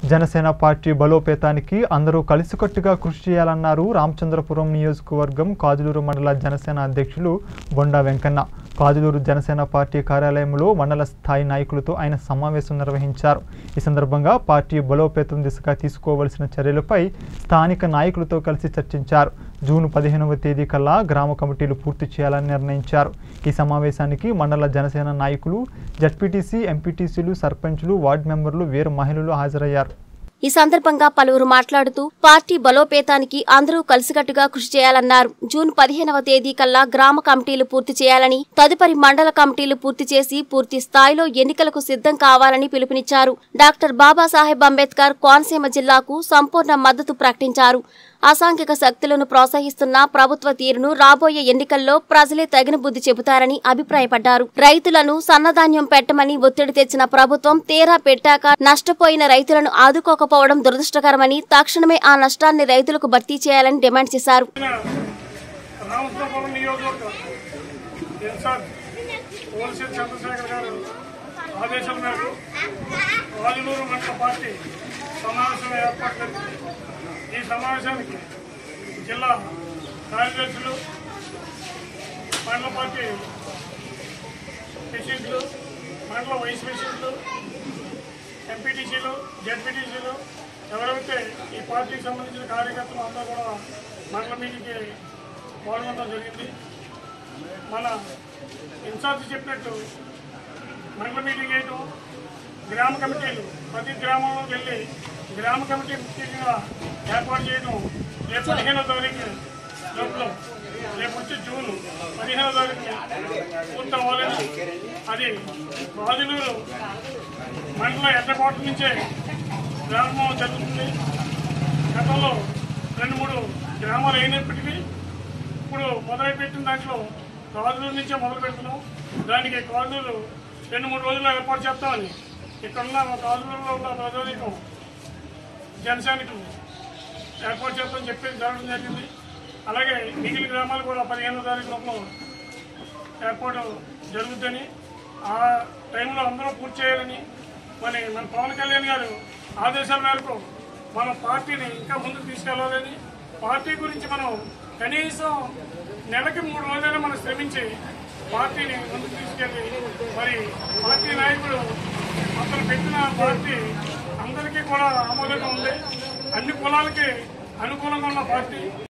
Janasena party బలోపేతానికి అందరూ కలిసికట్టుగా కృషి చేయాలన్నారు రామచంద్రపురం నియోజకవర్గం కాజులూరు మండల జనసేన అధ్యక్షులు బొండా వెంకన్న. కాజులూరు జనసేన పార్టీ కార్యాలయంలో మండల స్థాయి నాయకులతో ఆయన సమావేశం నిర్వహించారు. ఈ సందర్భంగా పార్టీ బలోపేతం దిశగా తీసుకోవాల్సిన చర్యలపై స్థానిక నాయకులతో కలిసి చర్చించారు. జూన్ 15వ తేదీ కల్లా గ్రామ కమిటీలు పూర్తి చేయాలని నిర్ణయించారు. ఈ సమావేశానికి మండల జనసేన నాయకులు, జడ్పీటీసీ, ఎంపీటీసీలు, సర్పంచులు, వార్డు మెంబర్లు, వీర మహిళలు హాజరయ్యారు. ఈ సందర్భంగా పలువురు మాట్లాడుతూ పార్టీ బలోపేతానికి అందరూ కలిసికట్టుగా కృషి చేయాలన్నారు. జూన్ 15వ తేదీ కల్లా గ్రామ కమిటీలు పూర్తి చేయాలని, తదుపరి మండల కమిటీలు పూర్తి చేసి పూర్తి స్థాయిలో ఎన్నికలకు సిద్ధం కావాలని పిలుపునిచ్చారు. డాక్టర్ బాబాసాహెబ్ అంబేద్కర్ కోనసీమ జిల్లాకు సంపూర్ణ మద్దతు ప్రకటించారు. అసాంఘిక శక్తులను ప్రోత్సహిస్తున్న ప్రభుత్వ తీరును రాబోయే ఎన్నికల్లో ప్రజలే తగిన బుద్ధి చెబుతారని అభిప్రాయపడ్డారు. రైతులను సన్నధాన్యం పెట్టమని ఒత్తిడి తెచ్చిన ప్రభుత్వం తీరా పెట్టాక నష్టపోయిన రైతులను ఆదుకోకపోవడం దురదృష్టకరమని, తక్షణమే ఆ నష్టాన్ని రైతులకు భర్తీ చేయాలని డిమాండ్ చేశారు. ఈ సమావేశానికి జిల్లా కార్యదర్శులు, మండల పార్టీ ప్రెసిడెంట్లు, మండల వైస్ ప్రెసిడెంట్లు, ఎంపీటీసీలు, జడ్పీటీసీలు, ఎవరైతే ఈ పార్టీకి సంబంధించిన కార్యకర్తలు అందరూ కూడా మండల మీటింగ్కి పాల్గొనడం జరిగింది. మన ఇన్ఛార్జ్ చెప్పినట్టు మండల మీటింగ్ వేయటం, గ్రామ కమిటీలు ప్రతి గ్రామంలోకి వెళ్ళి గ్రామ కమిటీ ముఖ్యంగా ఏర్పాటు చేయడం రేపు 15వ తారీఖు లోపల, రేపు వచ్చి జూన్ 15వ తారీఖు పూర్తి అవ్వాలని, అది కాజులూరు మండలం ఎడ్డకోట నుంచే ప్రారంభం జరుగుతుంది. గతంలో 2-3 గ్రామాలు అయినప్పటికీ ఇప్పుడు మొదలుపెట్టిన దాంట్లో కాజులూరు నుంచే మొదలు పెడుతున్నాం. దానికి కాజులూరు 2-3 రోజుల్లో ఏర్పాటు చేస్తామని ఇక్కడున్న కాజులూరులో ఉన్న ప్రజానీకం జనసేనకు ఏర్పాటు చేస్తామని చెప్పి జరగడం జరిగింది. అలాగే మిగిలిన గ్రామాలు కూడా 15వ తారీఖు లోపల ఏర్పాటు జరుగుతుందని, ఆ టైంలో అందరూ పూర్తి చేయాలని మన పవన్ కళ్యాణ్ గారు ఆదేశాల మేరకు మన పార్టీని ఇంకా ముందుకు తీసుకెళ్లాలని, పార్టీ గురించి మనం కనీసం నెలకి 3 రోజులైనా మనం శ్రమించి పార్టీని ముందుకు తీసుకెళ్ళి, మరి పార్టీ నాయకుడు అతను పెట్టిన పార్టీ అందరికీ కూడా ఆమోదంగా ఉంది, అన్ని కులాలకి అనుకూలంగా ఉన్న పార్టీ.